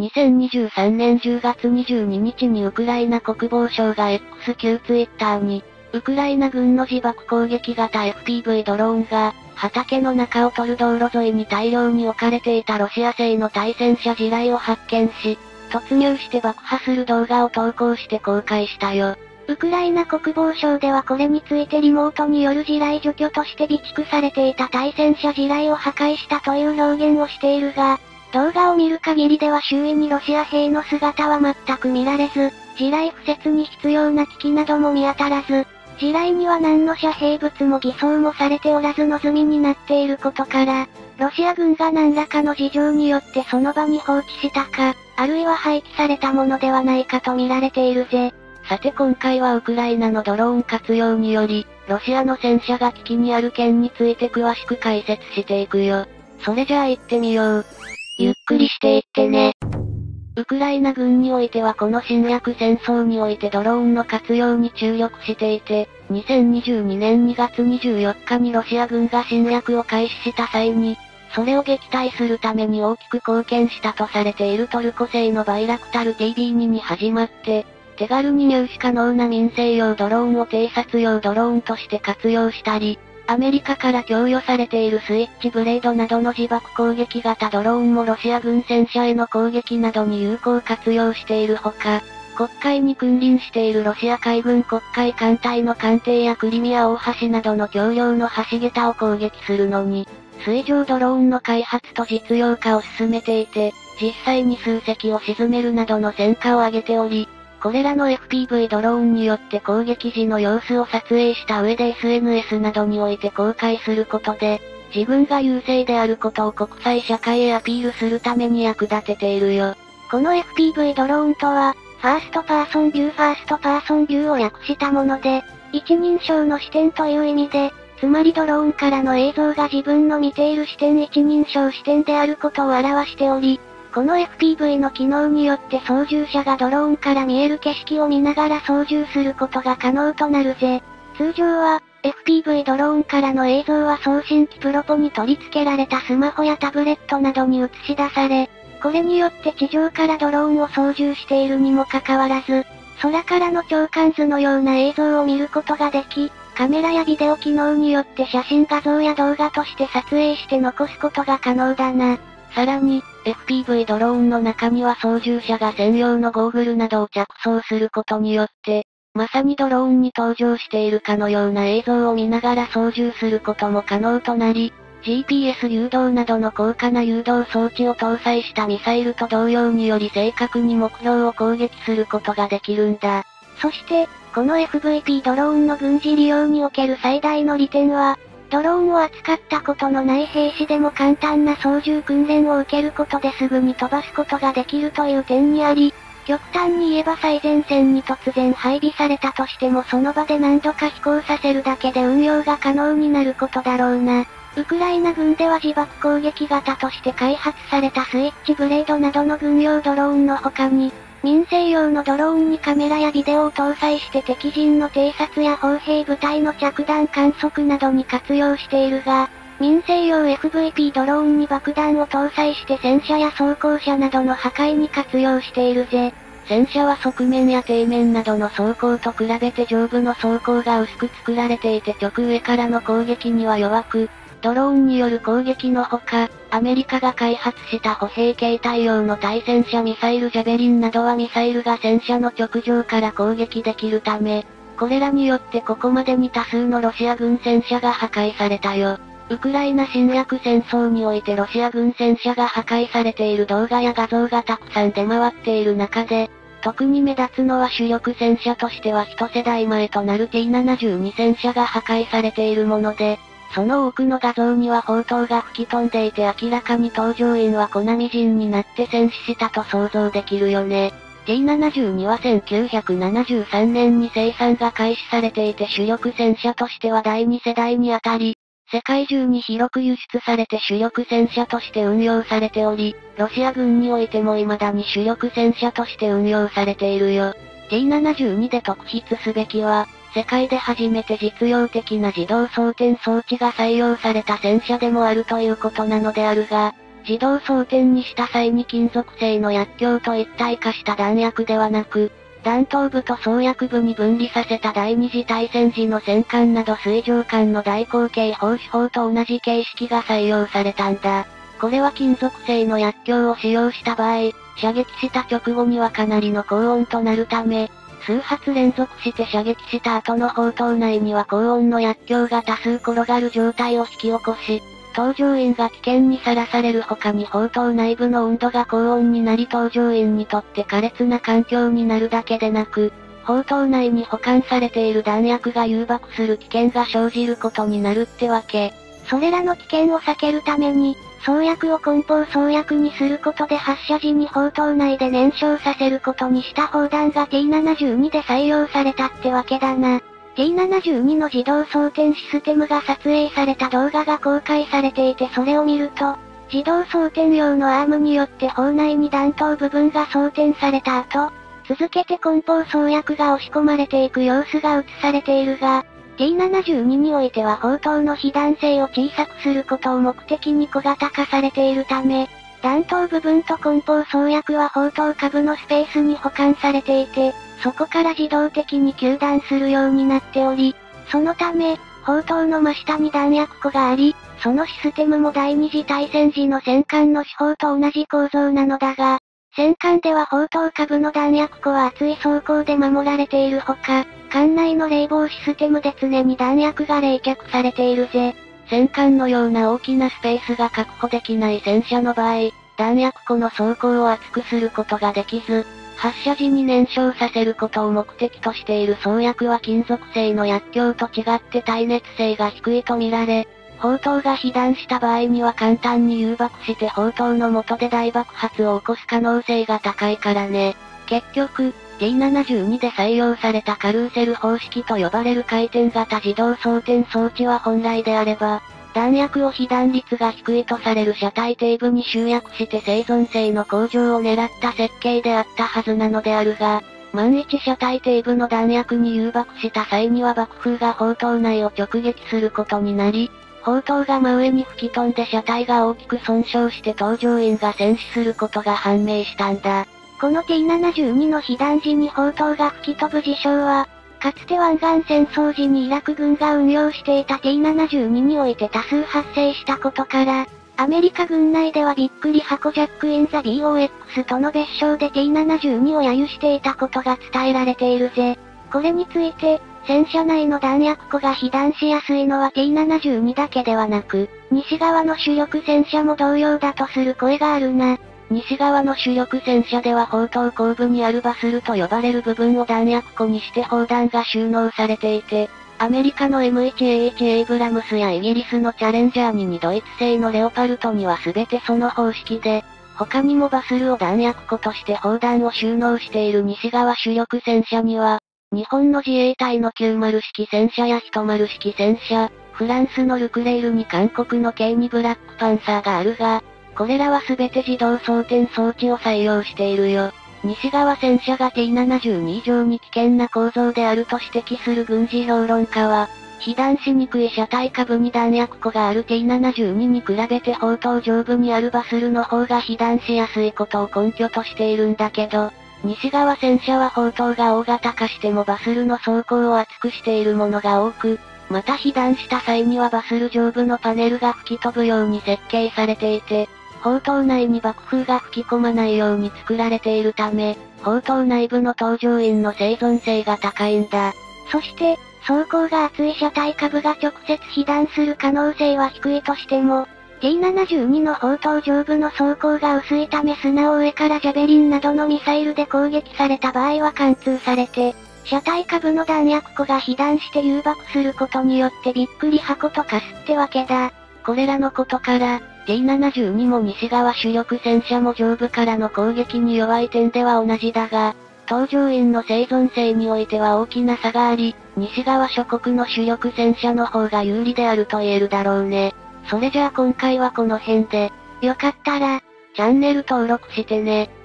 2023年10月22日にウクライナ国防省が X 旧ツイッターに、ウクライナ軍の自爆攻撃型 FPV ドローンが、畑の中を通る道路沿いに大量に置かれていたロシア製の対戦車地雷を発見し、突入して爆破する動画を投稿して公開したよ。 ウクライナ国防省ではこれについてリモートによる地雷除去として備蓄されていた対戦車地雷を破壊したという表現をしているが、動画を見る限りでは周囲にロシア兵の姿は全く見られず、地雷敷設に必要な機器なども見当たらず、地雷には何の遮蔽物も偽装もされておらずの済みになっていることから、ロシア軍が何らかの事情によってその場に放置したか、あるいは廃棄されたものではないかと見られているぜ。 さて今回はウクライナのドローン活用により、ロシアの戦車が危機にある件について詳しく解説していくよ。それじゃあ行ってみよう。 ゆっくりしていってね。 ウクライナ軍においてはこの侵略戦争においてドローンの活用に注力していて、2022年2月24日にロシア軍が侵略を開始した際に、それを撃退するために大きく貢献したとされているトルコ製のバイラクタル TB2 に始まって、手軽に入手可能な民生用ドローンを偵察用ドローンとして活用したり、アメリカから供与されているスイッチブレードなどの自爆攻撃型ドローンもロシア軍戦車への攻撃などに有効活用しているほか、黒海に君臨しているロシア海軍黒海艦隊の艦艇やクリミア大橋などの橋梁の橋桁を攻撃するのに、水上ドローンの開発と実用化を進めていて、実際に数隻を沈めるなどの戦果を上げており、これらの FPV ドローンによって攻撃時の様子を撮影した上で SNS などにおいて公開することで、自分が優勢であることを国際社会へアピールするために役立てているよ。 この FPV ドローンとは、ファーストパーソンビューを略したもので、一人称の視点という意味で、つまりドローンからの映像が自分の見ている視点一人称視点であることを表しており、この FPV の機能によって操縦者がドローンから見える景色を見ながら操縦することが可能となるぜ。通常は、FPV ドローンからの映像は送信機プロポに取り付けられたスマホやタブレットなどに映し出され、これによって地上からドローンを操縦しているにもかかわらず、空からの長官図のような映像を見ることができ、カメラやビデオ機能によって写真画像や動画として撮影して残すことが可能だな。 さらに、FPV ドローンの中には操縦者が専用のゴーグルなどを着装することによって、まさにドローンに登場しているかのような映像を見ながら操縦することも可能となり、GPS 誘導などの高価な誘導装置を搭載したミサイルと同様により正確に目標を攻撃することができるんだ。 そして、この FVP ドローンの軍事利用における最大の利点は、ドローンを扱ったことのない兵士でも簡単な操縦訓練を受けることですぐに飛ばすことができるという点にあり、極端に言えば最前線に突然配備されたとしてもその場で何度か飛行させるだけで運用が可能になることだろうな。ウクライナ軍では自爆攻撃型として開発されたスイッチブレードなどの軍用ドローンの他に、民生用のドローンにカメラやビデオを搭載して敵陣の偵察や砲兵部隊の着弾観測などに活用しているが、民生用 FVP ドローンに爆弾を搭載して戦車や装甲車などの破壊に活用しているぜ。 戦車は側面や底面などの装甲と比べて上部の装甲が薄く作られていて直上からの攻撃には弱く、ドローンによる攻撃のほか、アメリカが開発した歩兵携帯用の対戦車ミサイルジャベリンなどはミサイルが戦車の直上から攻撃できるため、これらによってここまでに多数のロシア軍戦車が破壊されたよ。ウクライナ侵略戦争においてロシア軍戦車が破壊されている動画や画像がたくさん出回っている中で、特に目立つのは主力戦車としては一世代前となる T72 戦車が破壊されているもので、その多くの画像には砲塔が吹き飛んでいて明らかに搭乗員は粉みじんになって戦死したと想像できるよね。T72 は1973年に生産が開始されていて主力戦車としては第2世代にあたり、世界中に広く輸出されて主力戦車として運用されており、ロシア軍においても未だに主力戦車として運用されているよ。T72 で特筆すべきは、世界で初めて実用的な自動装填装置が採用された戦車でもあるということなのであるが、 自動装填にした際に金属製の薬莢と一体化した弾薬ではなく、弾頭部と装薬部に分離させた第二次大戦時の戦艦など水上艦の大口径砲手砲と同じ形式が採用されたんだ。これは金属製の薬莢を使用した場合、射撃した直後にはかなりの高温となるため、数発連続して射撃した後の砲塔内には高温の薬莢が多数転がる状態を引き起こし、搭乗員が危険にさらされる他に砲塔内部の温度が高温になり搭乗員にとって苛烈な環境になるだけでなく、砲塔内に保管されている弾薬が誘爆する危険が生じることになるってわけ。 それらの危険を避けるために、装薬を梱包装薬にすることで発射時に砲塔内で燃焼させることにした砲弾が T72 で採用されたってわけだな。T72 の自動装填システムが撮影された動画が公開されていてそれを見ると、自動装填用のアームによって砲内に弾頭部分が装填された後、続けて梱包装薬が押し込まれていく様子が映されているが、T72 においては砲塔の被弾性を小さくすることを目的に小型化されているため、弾頭部分と梱包装薬は砲塔下部のスペースに保管されていて、そこから自動的に吸弾するようになっており、そのため、砲塔の真下に弾薬庫があり、そのシステムも第二次大戦時の戦艦の手法と同じ構造なのだが、戦艦では砲塔下部の弾薬庫は厚い装甲で守られているほか、艦内の冷房システムで常に弾薬が冷却されているぜ。 戦艦のような大きなスペースが確保できない戦車の場合、弾薬庫の装甲を厚くすることができず、発射時に燃焼させることを目的としている装薬は金属製の薬莢と違って耐熱性が低いと見られ、砲塔が被弾した場合には簡単に誘爆して砲塔の下で大爆発を起こす可能性が高いからね。結局、T72 で採用されたカルーセル方式と呼ばれる回転型自動装填装置は本来であれば、弾薬を被弾率が低いとされる車体底部に集約して生存性の向上を狙った設計であったはずなのであるが、万一車体底部の弾薬に誘爆した際には爆風が砲塔内を直撃することになり、砲塔が真上に吹き飛んで車体が大きく損傷して搭乗員が戦死することが判明したんだ。 この T72 の被弾時に砲塔が吹き飛ぶ事象は、かつて湾岸戦争時にイラク軍が運用していた T72 において多数発生したことから、アメリカ軍内ではびっくり箱ジャック・イン・ザ・ BOX との別称で T72 を揶揄していたことが伝えられているぜ。これについて、戦車内の弾薬庫が被弾しやすいのは T72 だけではなく、西側の主力戦車も同様だとする声があるな。 西側の主力戦車では砲塔後部にあるバスルと呼ばれる部分を弾薬庫にして砲弾が収納されていて、アメリカの M1A1 エイブラムスやイギリスのチャレンジャー2にドイツ製のレオパルトには全てその方式で、他にもバスルを弾薬庫として砲弾を収納している西側主力戦車には、日本の自衛隊の90式戦車や10式戦車、フランスのルクレールに韓国の K2 ブラックパンサーがあるが、これらは全て自動装填装置を採用しているよ。西側戦車が T72 以上に危険な構造であると指摘する軍事評論家は、被弾しにくい車体下部に弾薬庫がある T72 に比べて砲塔上部にあるバスルの方が被弾しやすいことを根拠としているんだけど、西側戦車は砲塔が大型化してもバスルの装甲を厚くしているものが多く、また被弾した際にはバスル上部のパネルが吹き飛ぶように設計されていて、砲塔内に爆風が吹き込まないように作られているため、砲塔内部の搭乗員の生存性が高いんだ。 そして、装甲が厚い車体下部が直接被弾する可能性は低いとしても、T72 の砲塔上部の装甲が薄いため砂を上からジャベリンなどのミサイルで攻撃された場合は貫通されて、車体下部の弾薬庫が被弾して誘爆することによってびっくり箱と化すってわけだ。 これらのことから、T72 も西側主力戦車も上部からの攻撃に弱い点では同じだが、搭乗員の生存性においては大きな差があり、西側諸国の主力戦車の方が有利であると言えるだろうね。それじゃあ今回はこの辺で、 よかったら、 チャンネル登録してね。